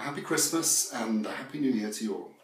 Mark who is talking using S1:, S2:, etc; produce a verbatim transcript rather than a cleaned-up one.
S1: Happy Christmas and a Happy New Year to you all.